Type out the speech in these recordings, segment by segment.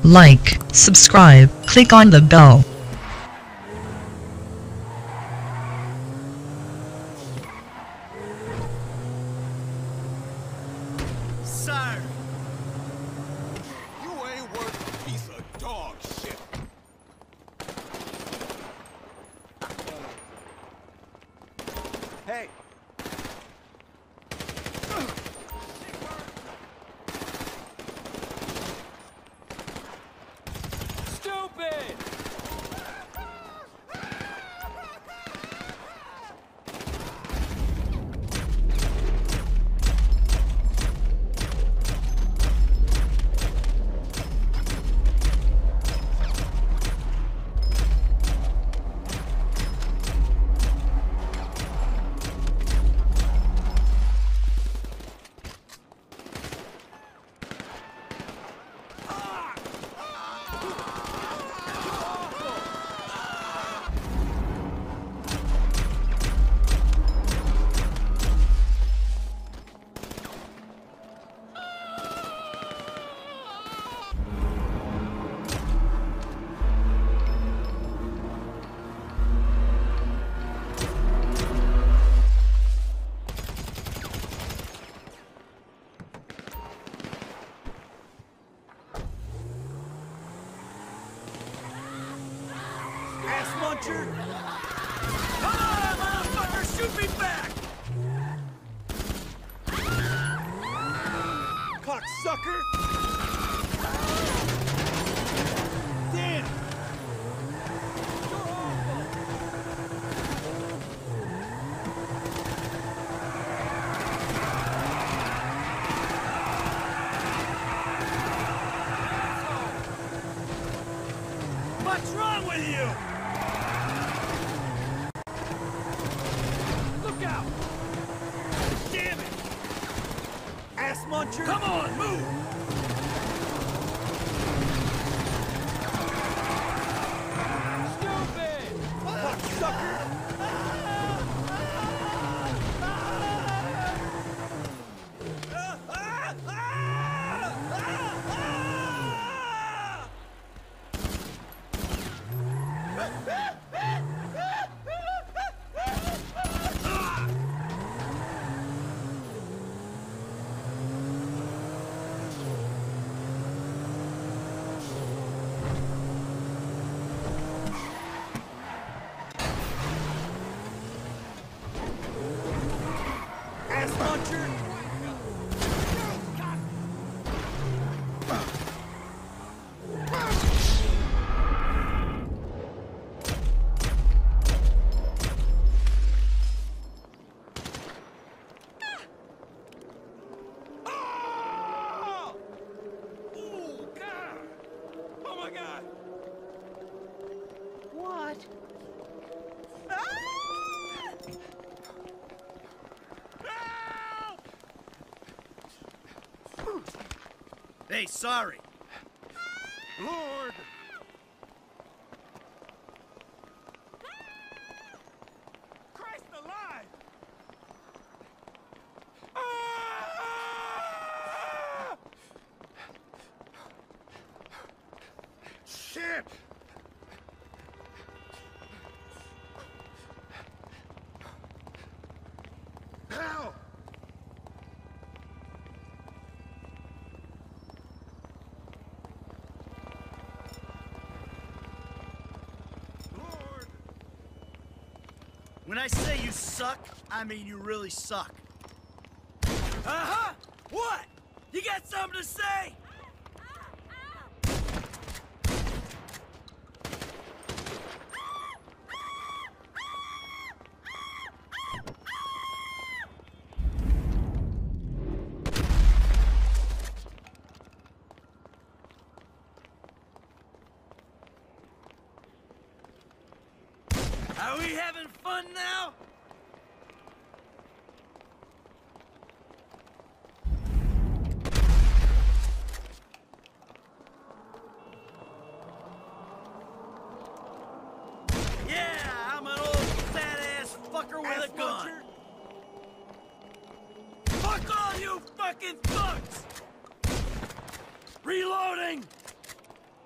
like, subscribe, click on the bell. Sir! You ain't worth a piece of dog shit. Hey! Stupid! Ass muncher! Come on, motherfucker, shoot me back! Cocksucker! Damn! You're awful! What's wrong with you? Look out! Damn it! Ass muncher! Come on, move! Stupid! Cocksucker! Ass muncher! Oh! Ooh, God! Oh my God! What? Hey, sorry. Lord! Christ alive! Ah! Shit! Help! Lord! When I say you suck, I mean you really suck. Uh-huh! What? You got something to say? Are we having fun now? Yeah, I'm an old fat-ass fucker with a gun. Fuck all you fucking thugs! Reloading!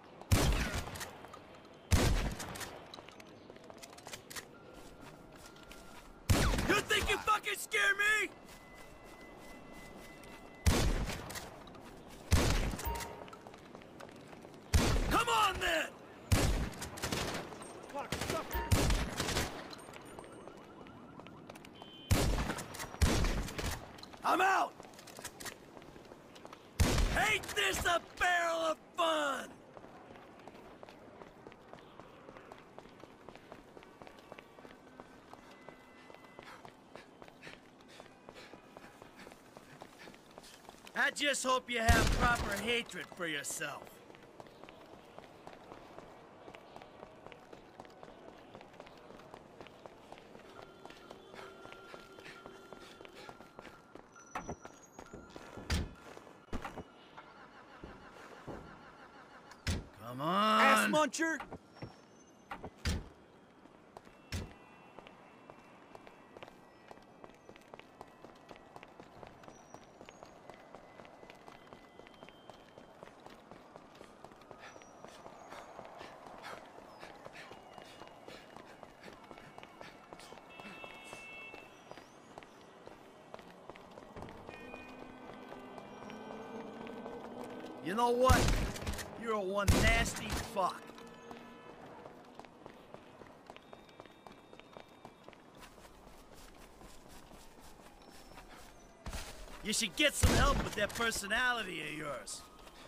I'm out! Ain't this a barrel of fun? I just hope you have proper hatred for yourself. Come on! Ass muncher! You know what? You're a one nasty fuck. You should get some help with that personality of yours.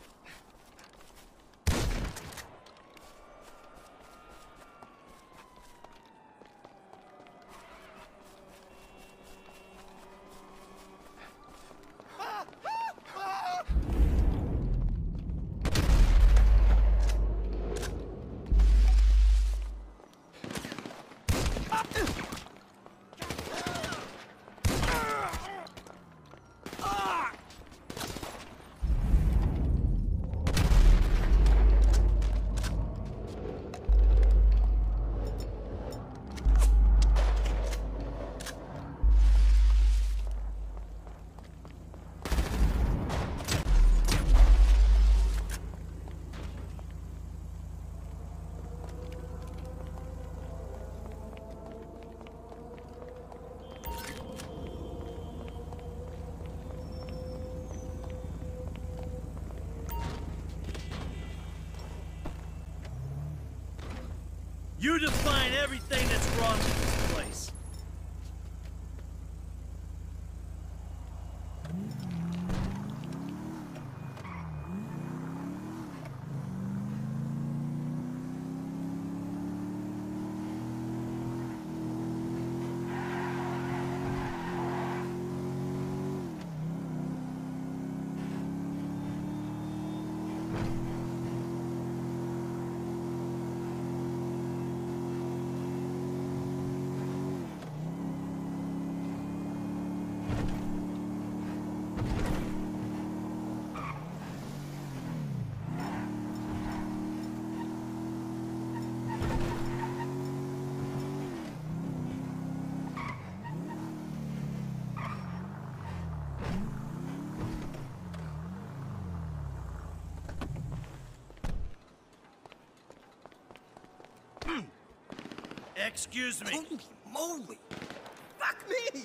You define everything that's wrong with this place. Excuse me. Holy moly! Fuck me!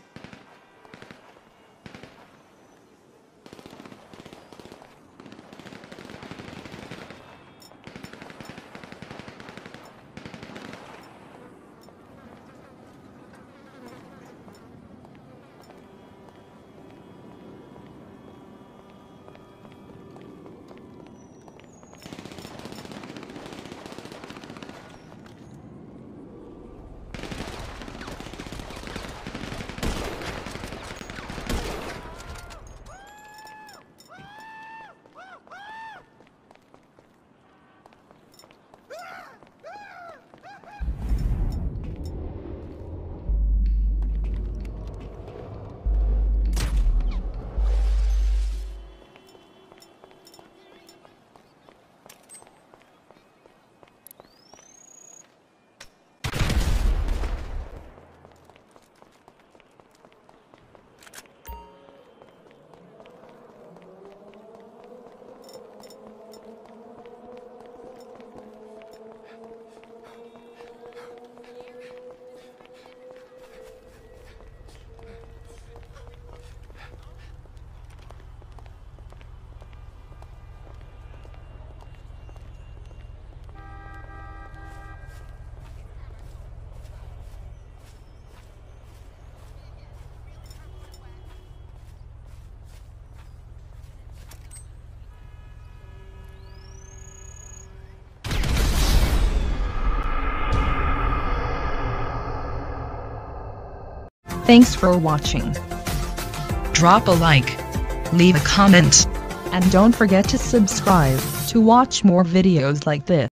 Thanks for watching. Drop a like. Leave a comment. And don't forget to subscribe to watch more videos like this.